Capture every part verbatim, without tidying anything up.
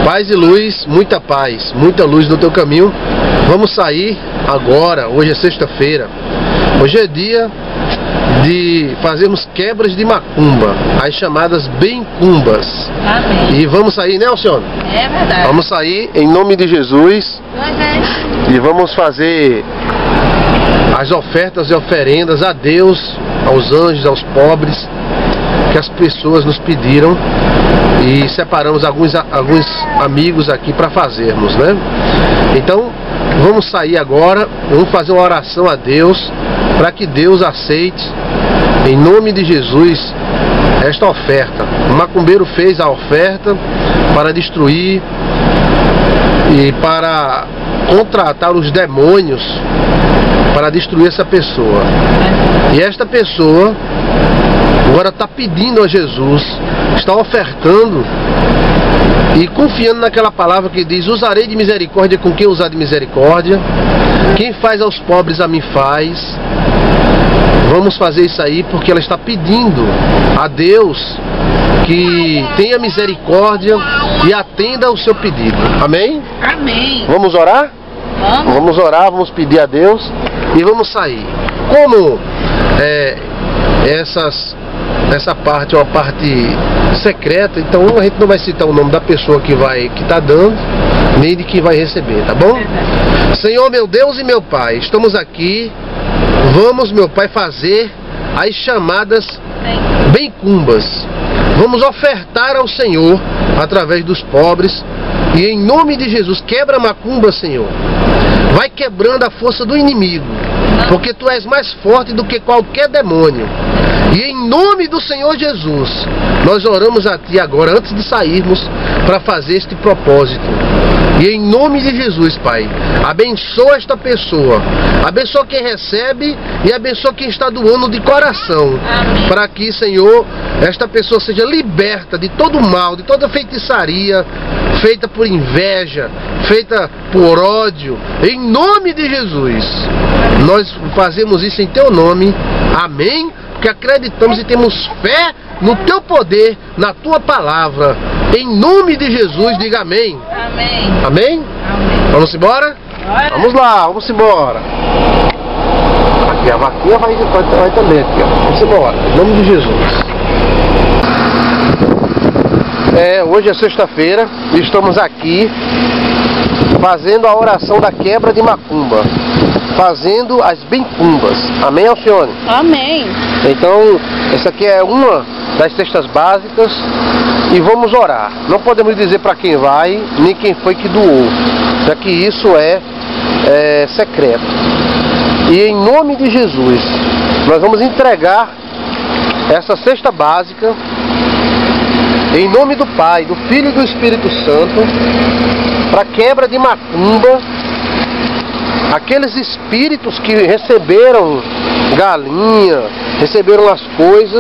Paz e luz, muita paz, muita luz no teu caminho. Vamos sair agora, hoje é sexta-feira. Hoje é dia de fazermos quebras de macumba, as chamadas bencumbas. Amém. E vamos sair, né, Alcione? É verdade. Vamos sair em nome de Jesus. Pois é. E vamos fazer as ofertas e oferendas a Deus, aos anjos, aos pobres, que as pessoas nos pediram, e separamos alguns, alguns amigos aqui para fazermos, né? Então vamos sair agora, vamos fazer uma oração a Deus, para que Deus aceite, em nome de Jesus, esta oferta. O macumbeiro fez a oferta para destruir e para contratar os demônios para destruir essa pessoa. E esta pessoa agora está pedindo a Jesus, está ofertando e confiando naquela palavra que diz: usarei de misericórdia com quem usar de misericórdia, quem faz aos pobres a mim faz. Vamos fazer isso aí porque ela está pedindo a Deus que tenha misericórdia e atenda ao seu pedido. Amém? Amém. Vamos orar? Vamos. Vamos orar, vamos pedir a Deus e vamos sair. Como é, essas, essa parte é uma parte secreta, então a gente não vai citar o nome da pessoa que vai, que está dando, nem de quem vai receber, tá bom? Senhor, meu Deus e meu Pai, estamos aqui. Vamos, meu Pai, fazer as chamadas bencumbas. Vamos ofertar ao Senhor através dos pobres. E em nome de Jesus, quebra a macumba, Senhor. Vai quebrando a força do inimigo, porque Tu és mais forte do que qualquer demônio. E em nome do Senhor Jesus, nós oramos a Ti agora, antes de sairmos, para fazer este propósito. E em nome de Jesus, Pai, abençoa esta pessoa, abençoa quem recebe e abençoa quem está doando de coração. Amém. Para que, Senhor, esta pessoa seja liberta de todo mal, de toda feitiçaria feita por inveja, feita por ódio. Em nome de Jesus, nós fazemos isso em Teu nome. Amém? Porque acreditamos e temos fé no Teu poder, na Tua palavra. Em nome de Jesus, diga amém. Amém. Amém? Amém. Vamos embora? Bora. Vamos lá, vamos embora. Aqui, a vaquinha vai, vai, vai também aqui, ó. Vamos embora, em nome de Jesus. É, hoje é sexta-feira e estamos aqui fazendo a oração da quebra de macumba, fazendo as bencumbas. Amém, Alcione? Amém. Então, essa aqui é uma das cestas básicas e vamos orar. Não podemos dizer para quem vai, nem quem foi que doou, já que isso é, é secreto. E em nome de Jesus, nós vamos entregar essa cesta básica em nome do Pai, do Filho e do Espírito Santo, para quebra de macumba, aqueles espíritos que receberam galinha, receberam as coisas,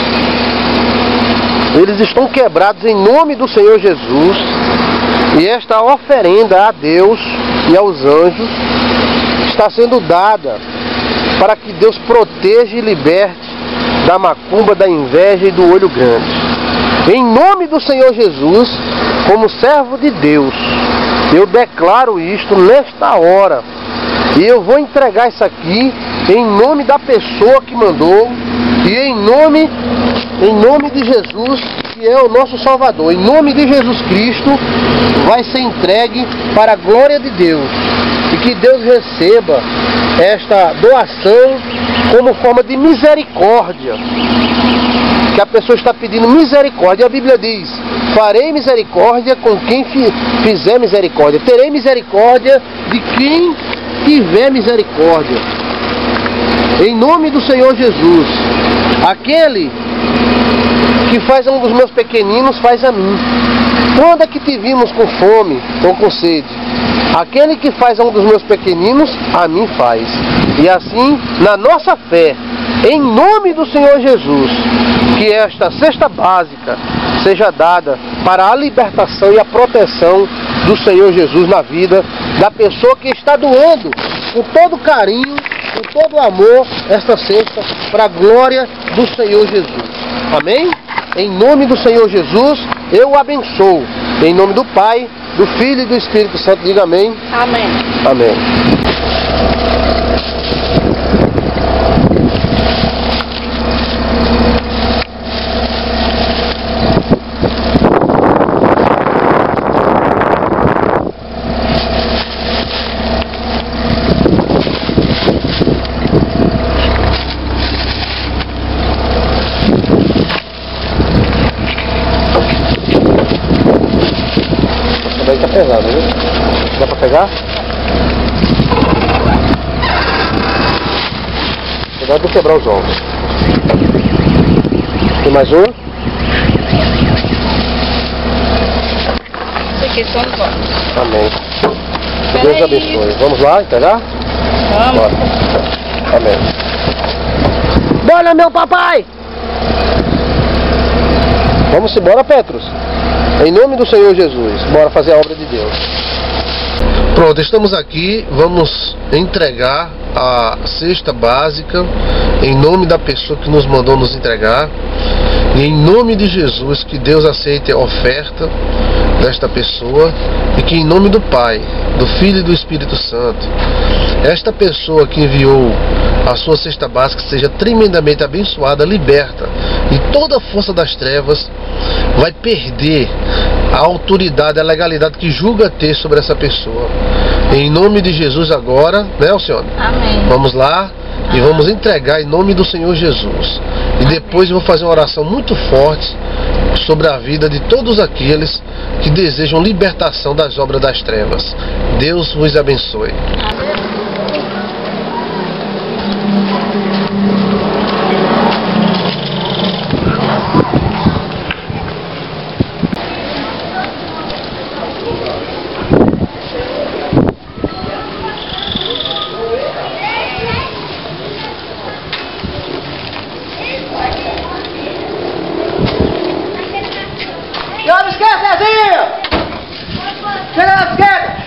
eles estão quebrados em nome do Senhor Jesus. E esta oferenda a Deus e aos anjos está sendo dada para que Deus proteja e liberte da macumba, da inveja e do olho grande. Em nome do Senhor Jesus, como servo de Deus, eu declaro isto nesta hora. E eu vou entregar isso aqui em nome da pessoa que mandou e em nome, em nome de Jesus, que é o nosso Salvador. Em nome de Jesus Cristo, vai ser entregue para a glória de Deus. E que Deus receba esta doação como forma de misericórdia. Que a pessoa está pedindo misericórdia. A Bíblia diz: farei misericórdia com quem fizer misericórdia. Terei misericórdia de quem tiver misericórdia. Em nome do Senhor Jesus. Aquele que faz a um dos meus pequeninos, faz a mim. Quando é que te vimos com fome ou com sede? Aquele que faz a um dos meus pequeninos, a mim faz. E assim, na nossa fé, em nome do Senhor Jesus, que esta cesta básica seja dada para a libertação e a proteção do Senhor Jesus na vida da pessoa que está doando com todo carinho, com todo amor, esta cesta para a glória do Senhor Jesus. Amém? Em nome do Senhor Jesus, eu o abençoo. Em nome do Pai, do Filho e do Espírito Santo, diga amém. Amém. Amém. Tá pesado, viu? Dá pra pegar? Cuidado de quebrar os ovos. Tem mais uma? Isso aqui são os ovos. Amém. Que Deus abençoe. Vamos lá pegar? Vamos. Bora. Amém. Bora, meu papai! Vamos embora, Petrus. Em nome do Senhor Jesus, bora fazer a obra de Deus. Pronto, estamos aqui, vamos entregar a cesta básica em nome da pessoa que nos mandou nos entregar. E em nome de Jesus, que Deus aceite a oferta desta pessoa e que em nome do Pai, do Filho e do Espírito Santo, esta pessoa que enviou a sua cesta básica seja tremendamente abençoada, liberta, e toda a força das trevas vai perder a autoridade, a legalidade que julga ter sobre essa pessoa. Em nome de Jesus agora, né, Alcione? Amém. Vamos lá e vamos entregar em nome do Senhor Jesus. E depois eu vou fazer uma oração muito forte sobre a vida de todos aqueles que desejam libertação das obras das trevas. Deus vos abençoe. Não esquece, Zezinho! Chega na esquerda!